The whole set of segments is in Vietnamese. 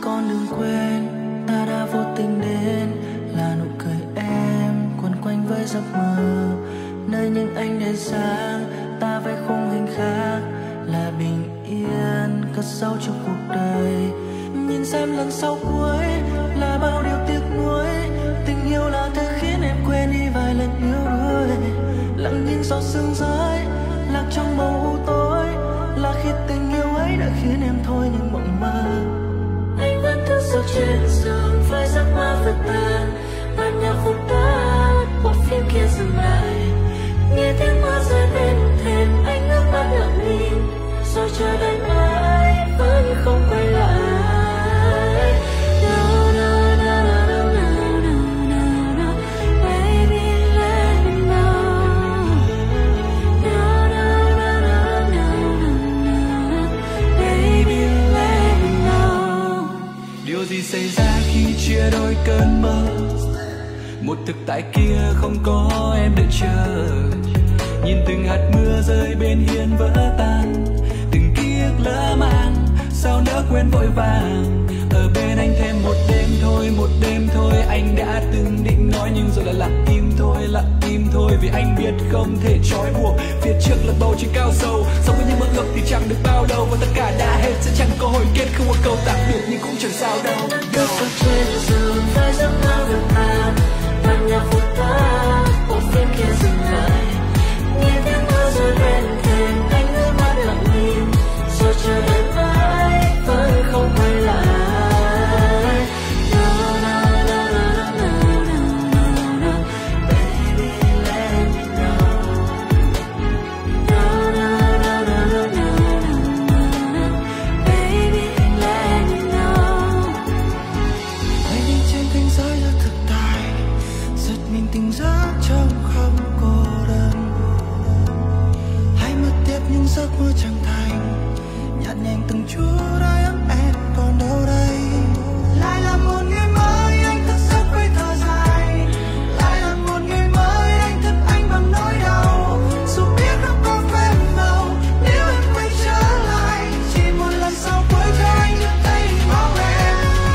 con đừng quên ta đã vô tình đến, là nụ cười em quấn quanh với giấc mơ. Nơi những ánh đèn sáng ta vẽ khung hình khác, là bình yên cất sâu trong cuộc đời. Nhìn xem lần sau cuối là bao điều tiếc nuối, tình yêu là thứ khiến em quên đi vài lần yếu đuối. Lặng nhìn giọt sương rơi lạc trong màu u tối, là khi tình yêu ấy đã khiến em thôi những mộng mơ. Anh vẫn thức giấc trên giường với giấc mơ vượt tan, ban nhạc vụt tắt bộ phim kia dừng lại. Nghe tiếng mưa rơi bên thềm anh nước mắt lặng im, rồi chờ đợi mãi vẫn không quay lại. Điều gì xảy ra khi chia đôi cơn mơ, một thực tại kia không có em đợi chờ. Nhìn từng hạt mưa rơi bên hiên vỡ tan, từng ký ức lỡ màng sao nỡ quên vội vàng. Ở bên anh thêm một đêm thôi, một đêm thôi. Anh đã từng định nói nhưng rồi lại lặng im thôi, lặng im thôi. Vì anh biết không thể trói buộc, phía trước là bầu trời cao sâu. Sống với những mơ ước thì chẳng được bao lâu, và tất cả đã hết sẽ chẳng có hồi kết. Không có câu tạm biệt nhưng cũng chẳng sao đâu. Bước vào trên giường với giấc mơ vượt tan, ban nhạc vụt tắt bộ phim kia dừng lại. Nghe tiếng mưa rơi bên thềm anh nước mắt lặng im, rồi chờ đợi mãi vẫn không quay lại. Tình giấc trong không cô đơn, hay mất tiếp những giấc mơ chẳng thành, nhạt nhành từng chút ai ấm em còn đâu đây. Lại là một ngày mới anh thức giấc với thở dài, lại là một ngày mới anh thức anh bằng nỗi đau. Dù biết không có phép màu nếu em quay trở lại, chỉ một lần sau cuối cho anh được thấy bóng em.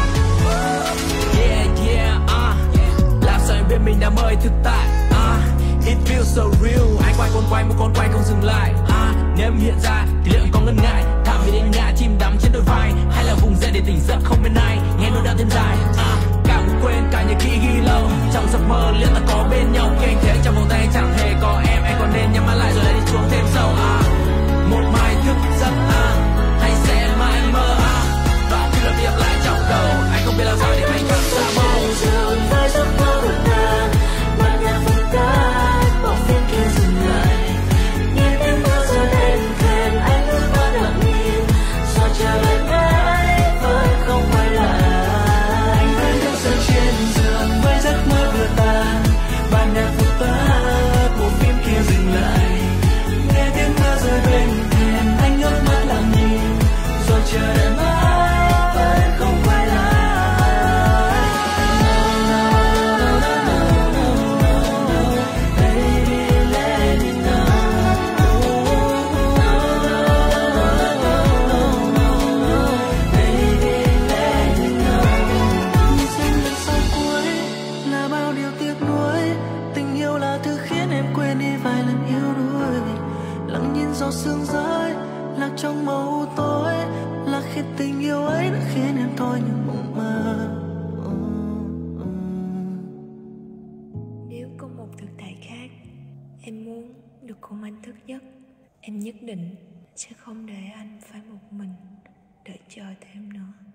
Làm sao em biết mình đã mơ thực tại. It feels so real. Anh quay một con quay không dừng lại. Nếu em hiện ra thì liệu em có ngần ngại, thảm vì đến ngã chìm đắm trên đôi vai, hay là vùng dậy để tỉnh giấc không bên ai nghe nỗi đau thêm dài. Cả muốn quên cả những ký ghi lâu trong giấc mơ liệu ta có bên nhau. Khi anh thấy anh trong vòng tay anh chẳng hề có em, anh còn nên nhắm mắt lại rồi lại đi xuống thêm sâu. Một mai thức giấc hay sẽ mãi mơ. Đoạn khi lặp lại trong đầu anh không biết làm sao để anh thoát ra mơ. Với giấc mơ vượt tan, ban nhạc vụt tắt bộ phim kia dừng lại. Nghe tiếng mưa rơi bên thềm anh nước mắt lặng im, rồi chờ đợi mãi vẫn không quay lại. Anh vẫn thức giấc trên giường với giấc mơ vừa tan, ban nhạc vụt tắt bộ phim kia dừng lại. Nghe tiếng mưa rơi bên thềm anh nước mắt lặng im, rồi chờ đợi mãi vẫn không quay lại. Giọt sương rơi lạc trong màu tối, là khi tình yêu ấy đã khiến em thôi những mộng mơ. Nếu có một thực tại khác em muốn được cùng anh thức giấc, em nhất định sẽ không để anh phải một mình đợi chờ thêm nữa.